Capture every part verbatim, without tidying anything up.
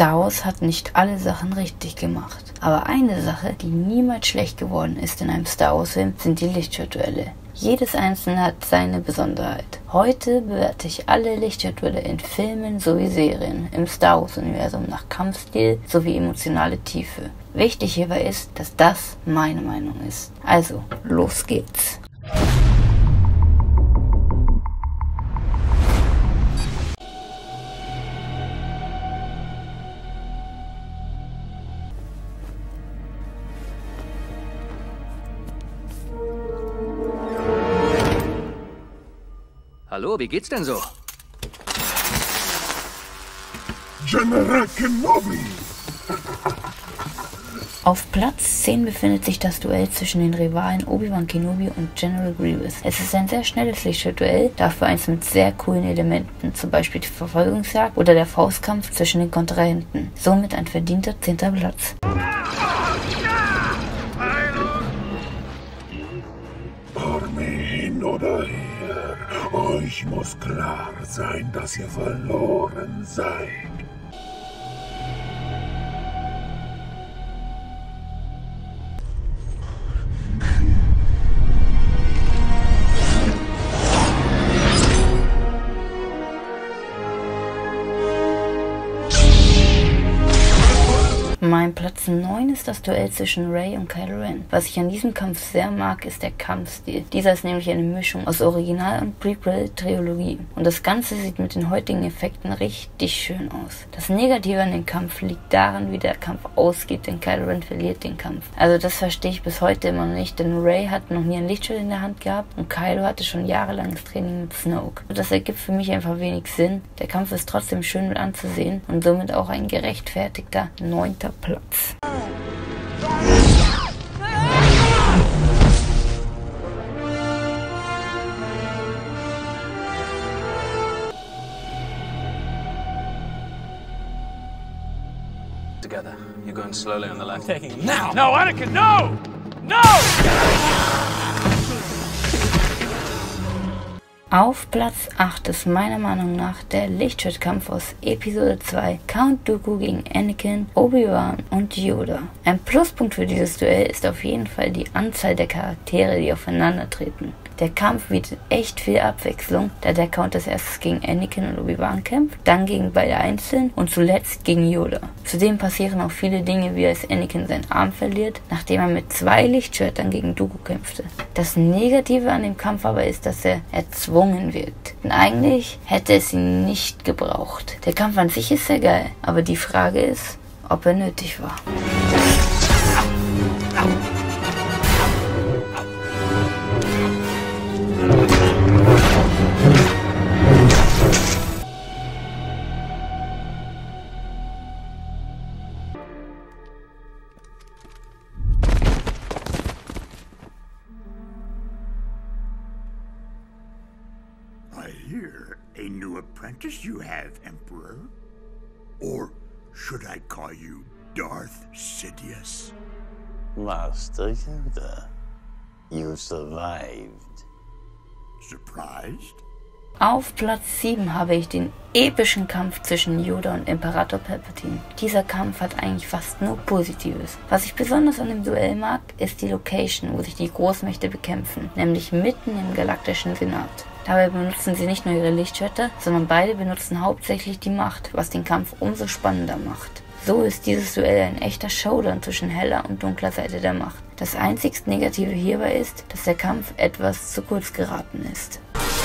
Star Wars hat nicht alle Sachen richtig gemacht. Aber eine Sache, die niemals schlecht geworden ist in einem Star Wars Film, sind die Lichtschwertduelle. Jedes einzelne hat seine Besonderheit. Heute bewerte ich alle Lichtschwertduelle in Filmen sowie Serien im Star Wars Universum nach Kampfstil sowie emotionale Tiefe. Wichtig hierbei ist, dass das meine Meinung ist. Also, los geht's. Hallo, wie geht's denn so? General Kenobi! Auf Platz zehn befindet sich das Duell zwischen den Rivalen Obi-Wan Kenobi und General Grievous. Es ist ein sehr schnelles Lichtschwertduell, dafür eins mit sehr coolen Elementen, zum Beispiel die Verfolgungsjagd oder der Faustkampf zwischen den Kontrahenten. Somit ein verdienter zehnter Platz. Armee hin oder her, euch muss klar sein, dass ihr verloren seid. Mein Platz neun ist das Duell zwischen Rey und Kylo Ren. Was ich an diesem Kampf sehr mag, ist der Kampfstil. Dieser ist nämlich eine Mischung aus Original- und Prequel-Trilogie. Und das Ganze sieht mit den heutigen Effekten richtig schön aus. Das Negative an dem Kampf liegt daran, wie der Kampf ausgeht, denn Kylo Ren verliert den Kampf. Also das verstehe ich bis heute immer noch nicht, denn Rey hat noch nie ein Lichtschwert in der Hand gehabt und Kylo hatte schon jahrelanges Training mit Snoke. Das ergibt für mich einfach wenig Sinn. Der Kampf ist trotzdem schön mit anzusehen und somit auch ein gerechtfertigter neunter Platz. Together. You're going slowly on the left. Taking him now. No, Anakin, no! No! Auf Platz acht ist meiner Meinung nach der Lichtschwertkampf aus Episode zwei, Count Dooku gegen Anakin, Obi-Wan und Yoda. Ein Pluspunkt für dieses Duell ist auf jeden Fall die Anzahl der Charaktere, die aufeinandertreten. Der Kampf bietet echt viel Abwechslung, da der Count als erstes gegen Anakin und Obi-Wan kämpft, dann gegen beide einzeln und zuletzt gegen Yoda. Zudem passieren auch viele Dinge, wie als Anakin seinen Arm verliert, nachdem er mit zwei Lichtschwertern gegen Dooku kämpfte. Das Negative an dem Kampf aber ist, dass er erzwungen wirkt. Denn eigentlich hätte es ihn nicht gebraucht. Der Kampf an sich ist sehr geil, aber die Frage ist, ob er nötig war. I hear a new apprentice you have, Emperor. Or should I call you Darth Sidious? Master Yoda, you survived. Surprised? Auf Platz sieben habe ich den epischen Kampf zwischen Yoda und Imperator Palpatine. Dieser Kampf hat eigentlich fast nur Positives. Was ich besonders an dem Duell mag, ist die Location, wo sich die Großmächte bekämpfen, nämlich mitten im galaktischen Senat. Dabei benutzen sie nicht nur ihre Lichtschwerter, sondern beide benutzen hauptsächlich die Macht, was den Kampf umso spannender macht. So ist dieses Duell ein echter Showdown zwischen heller und dunkler Seite der Macht. Das einzig Negative hierbei ist, dass der Kampf etwas zu kurz geraten ist.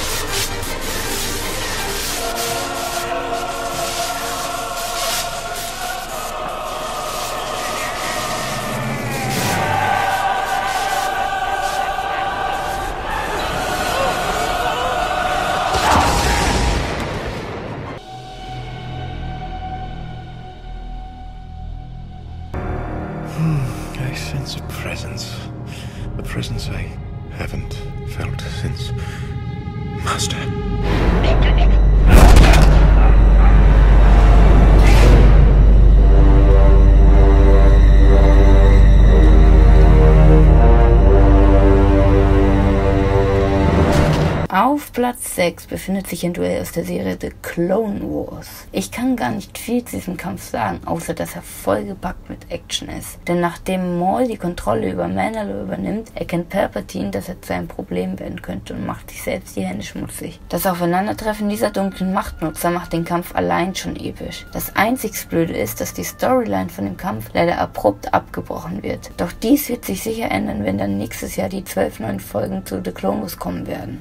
I sense a presence. A presence I haven't felt since Master. Auf Platz Platz sechs befindet sich ein Duell aus der Serie The Clone Wars. Ich kann gar nicht viel zu diesem Kampf sagen, außer dass er vollgepackt mit Action ist. Denn nachdem Maul die Kontrolle über Mandalore übernimmt, erkennt Palpatine, dass er zu einem Problem werden könnte und macht sich selbst die Hände schmutzig. Das Aufeinandertreffen dieser dunklen Machtnutzer macht den Kampf allein schon episch. Das einzig Blöde ist, dass die Storyline von dem Kampf leider abrupt abgebrochen wird. Doch dies wird sich sicher ändern, wenn dann nächstes Jahr die zwölf neuen Folgen zu The Clone Wars kommen werden.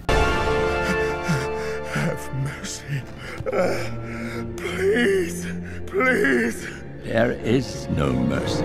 Have mercy. Uh, please, please. There is no mercy.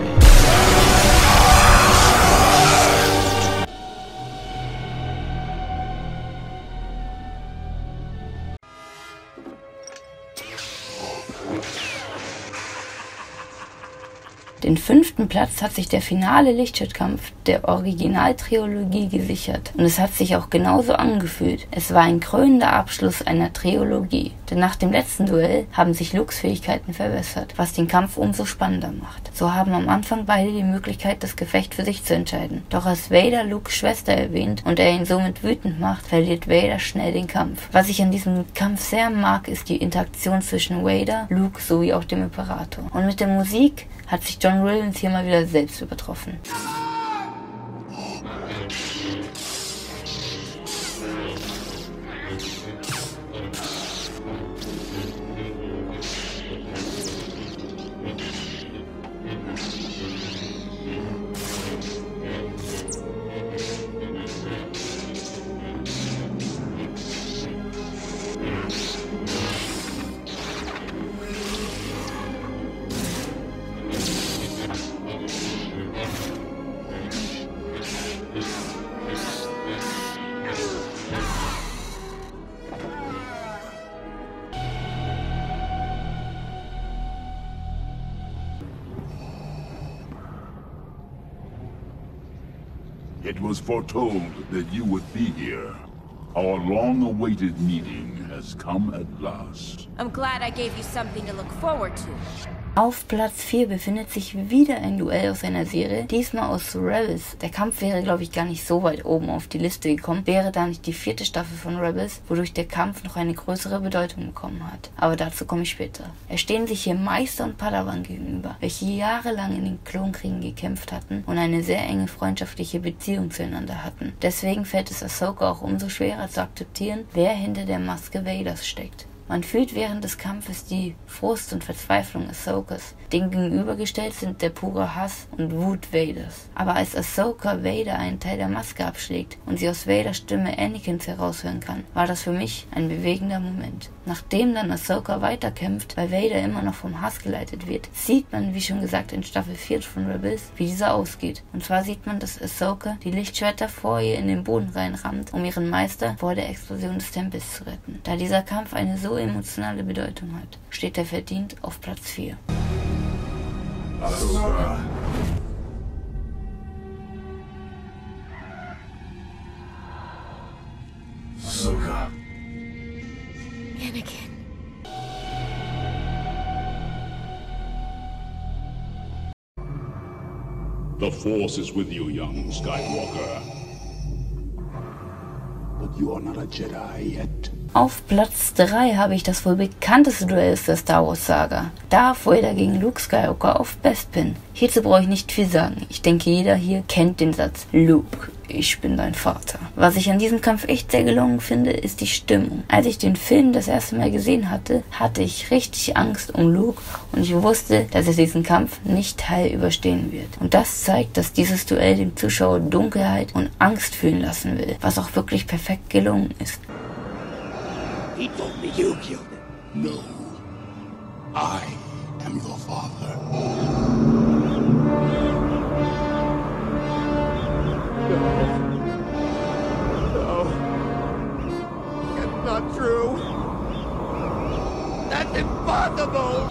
Den fünften Platz hat sich der finale Lichtschwertkampf der Originaltrilogie gesichert und es hat sich auch genauso angefühlt. Es war ein krönender Abschluss einer Trilogie, denn nach dem letzten Duell haben sich Lukes Fähigkeiten verbessert, was den Kampf umso spannender macht. So haben am Anfang beide die Möglichkeit, das Gefecht für sich zu entscheiden. Doch als Vader Lukes Schwester erwähnt und er ihn somit wütend macht, verliert Vader schnell den Kampf. Was ich an diesem Kampf sehr mag, ist die Interaktion zwischen Vader, Luke sowie auch dem Imperator. Und mit der Musik hat sich John Williams hier mal wieder selbst übertroffen. It was foretold that you would be here. Our long-awaited meeting has come at last. I'm glad I gave you something to look forward to. Auf Platz vier befindet sich wieder ein Duell aus einer Serie, diesmal aus Rebels. Der Kampf wäre, glaube ich, gar nicht so weit oben auf die Liste gekommen, wäre da nicht die vierte Staffel von Rebels, wodurch der Kampf noch eine größere Bedeutung bekommen hat. Aber dazu komme ich später. Es stehen sich hier Meister und Padawan gegenüber, welche jahrelang in den Klonkriegen gekämpft hatten und eine sehr enge freundschaftliche Beziehung zueinander hatten. Deswegen fällt es Ahsoka auch umso schwerer zu akzeptieren, wer hinter der Maske Vaders steckt. Man fühlt während des Kampfes die Frust und Verzweiflung Ahsokas. Dem gegenübergestellt sind der pure Hass und Wut Vaders. Aber als Ahsoka Vader einen Teil der Maske abschlägt und sie aus Vaders Stimme Anakins heraushören kann, war das für mich ein bewegender Moment. Nachdem dann Ahsoka weiterkämpft, weil Vader immer noch vom Hass geleitet wird, sieht man, wie schon gesagt in Staffel vier von Rebels, wie dieser ausgeht. Und zwar sieht man, dass Ahsoka die Lichtschwerter vor ihr in den Boden reinrammt, um ihren Meister vor der Explosion des Tempels zu retten. Da dieser Kampf eine so emotionale Bedeutung hat, steht er verdient auf Platz vier. Ahsoka. Ahsoka. Anakin. The Force is with you, young Skywalker. But you are not a Jedi yet. Auf Platz drei habe ich das wohl bekannteste Duell der Star Wars Saga. Darth Vader gegen Luke Skywalker auf Bespin. Hierzu brauche ich nicht viel sagen. Ich denke, jeder hier kennt den Satz: Luke, ich bin dein Vater. Was ich an diesem Kampf echt sehr gelungen finde, ist die Stimmung. Als ich den Film das erste Mal gesehen hatte, hatte ich richtig Angst um Luke und ich wusste, dass er diesen Kampf nicht heil überstehen wird. Und das zeigt, dass dieses Duell dem Zuschauer Dunkelheit und Angst fühlen lassen will, was auch wirklich perfekt gelungen ist. He told me you killed him. No. I am your father. No. It's not true. That's impossible.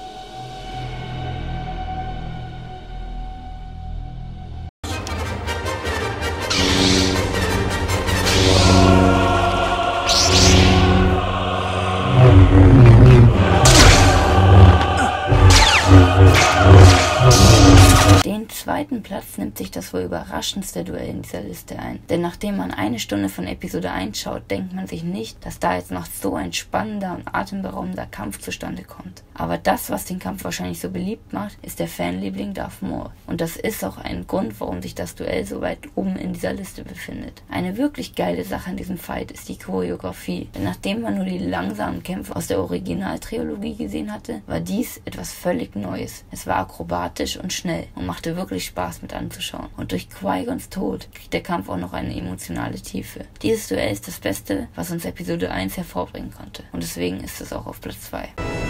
Oh, zweiten Platz nimmt sich das wohl überraschendste Duell in dieser Liste ein. Denn nachdem man eine Stunde von Episode eins schaut, denkt man sich nicht, dass da jetzt noch so ein spannender und atemberaubender Kampf zustande kommt. Aber das, was den Kampf wahrscheinlich so beliebt macht, ist der Fanliebling Darth Maul. Und das ist auch ein Grund, warum sich das Duell so weit oben in dieser Liste befindet. Eine wirklich geile Sache an diesem Fight ist die Choreografie. Denn nachdem man nur die langsamen Kämpfe aus der Originaltrilogie gesehen hatte, war dies etwas völlig Neues. Es war akrobatisch und schnell und machte wirklich Spaß mit anzuschauen. Und durch Qui-Gons Tod kriegt der Kampf auch noch eine emotionale Tiefe. Dieses Duell ist das Beste, was uns Episode eins hervorbringen konnte. Und deswegen ist es auch auf Platz zwei.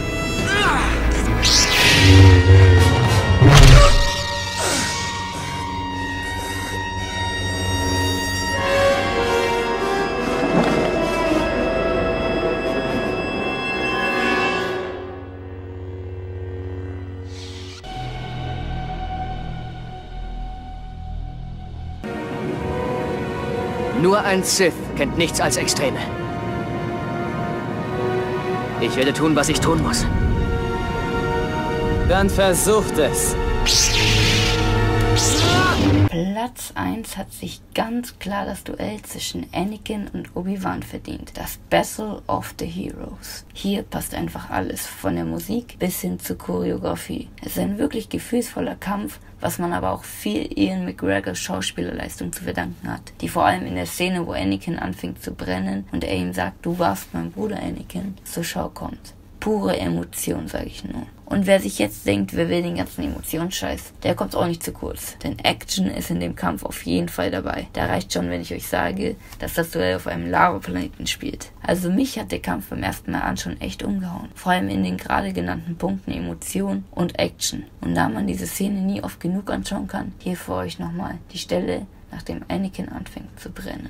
Nur ein Sith kennt nichts als Extreme. Ich werde tun, was ich tun muss. Dann versucht es. Platz eins hat sich ganz klar das Duell zwischen Anakin und Obi-Wan verdient. Das Battle of the Heroes. Hier passt einfach alles, von der Musik bis hin zur Choreografie. Es ist ein wirklich gefühlsvoller Kampf, was man aber auch viel Ian McGregors Schauspielerleistung zu verdanken hat, die vor allem in der Szene, wo Anakin anfängt zu brennen und er ihm sagt, du warst mein Bruder Anakin, zur Schau kommt. Pure Emotion, sage ich nur. Und wer sich jetzt denkt, wer will den ganzen Emotionsscheiß, der kommt auch nicht zu kurz. Denn Action ist in dem Kampf auf jeden Fall dabei. Da reicht schon, wenn ich euch sage, dass das Duell auf einem Lavaplaneten spielt. Also mich hat der Kampf beim ersten Mal anschauen echt umgehauen. Vor allem in den gerade genannten Punkten Emotion und Action. Und da man diese Szene nie oft genug anschauen kann, hier für euch nochmal die Stelle, nachdem Anakin anfängt zu brennen.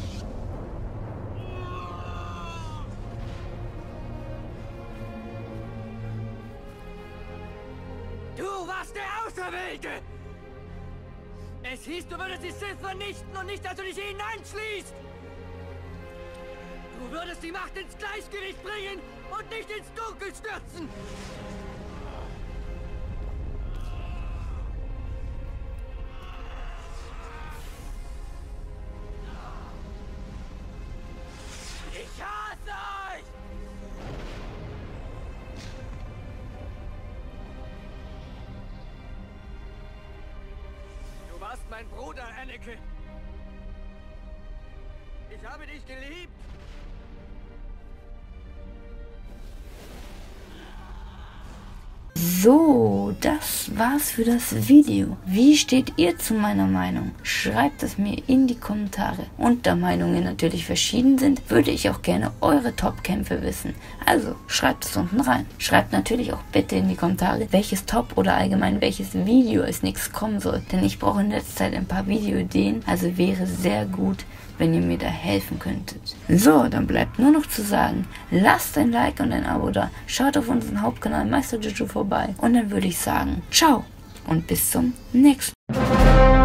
Es hieß, du würdest die Sith vernichten und nicht, dass du dich ihnen anschließt. Du würdest die Macht ins Gleichgewicht bringen und nicht ins Dunkel stürzen. Ich hasse euch! Du warst mein Bruder, Anakin. Ich habe dich geliebt. So, das war's für das Video. Wie steht ihr zu meiner Meinung? Schreibt es mir in die Kommentare. Und da Meinungen natürlich verschieden sind, würde ich auch gerne eure Top-Kämpfe wissen. Also, schreibt es unten rein. Schreibt natürlich auch bitte in die Kommentare, welches Top oder allgemein welches Video als nächstes kommen soll. Denn ich brauche in letzter Zeit ein paar Videoideen, also wäre sehr gut, wenn ihr mir da helfen könntet. So, dann bleibt nur noch zu sagen, lasst ein Like und ein Abo da, schaut auf unseren Hauptkanal Meister Juju vorbei und dann würde ich sagen, ciao und bis zum nächsten Mal.